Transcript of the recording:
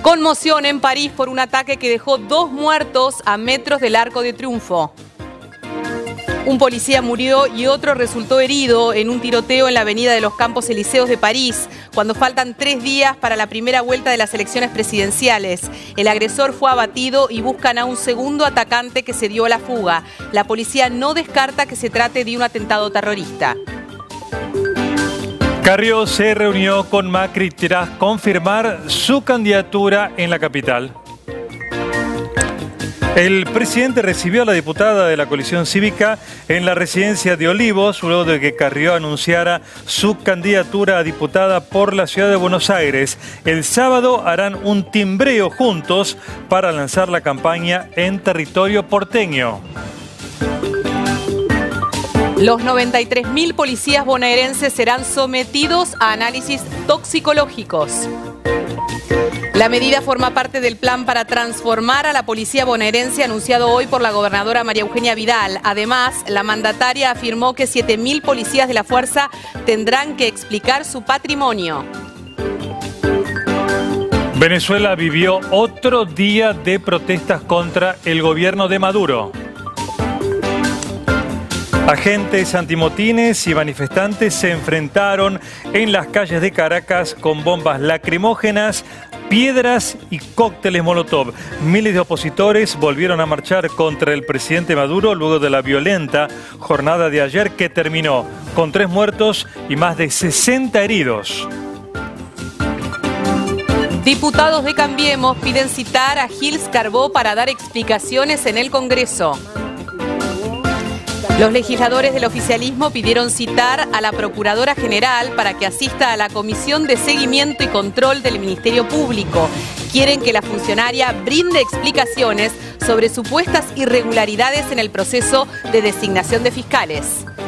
Conmoción en París por un ataque que dejó 2 muertos a metros del Arco de Triunfo. Un policía murió y otro resultó herido en un tiroteo en la avenida de los Campos Elíseos de París, cuando faltan 3 días para la primera vuelta de las elecciones presidenciales. El agresor fue abatido y buscan a un segundo atacante que se dio a la fuga. La policía no descarta que se trate de un atentado terrorista. Carrió se reunió con Macri tras confirmar su candidatura en la capital. El presidente recibió a la diputada de la coalición cívica en la residencia de Olivos, luego de que Carrió anunciara su candidatura a diputada por la ciudad de Buenos Aires. El sábado harán un timbreo juntos para lanzar la campaña en territorio porteño. Los 93.000 policías bonaerenses serán sometidos a análisis toxicológicos. La medida forma parte del plan para transformar a la policía bonaerense anunciado hoy por la gobernadora María Eugenia Vidal. Además, la mandataria afirmó que 7.000 policías de la fuerza tendrán que explicar su patrimonio. Venezuela vivió otro día de protestas contra el gobierno de Maduro. Agentes antimotines y manifestantes se enfrentaron en las calles de Caracas con bombas lacrimógenas, piedras y cócteles Molotov. Miles de opositores volvieron a marchar contra el presidente Maduro luego de la violenta jornada de ayer que terminó con 3 muertos y más de 60 heridos. Diputados de Cambiemos piden citar a Gils Carbó para dar explicaciones en el Congreso. Los legisladores del oficialismo pidieron citar a la Procuradora General para que asista a la Comisión de Seguimiento y Control del Ministerio Público. Quieren que la funcionaria brinde explicaciones sobre supuestas irregularidades en el proceso de designación de fiscales.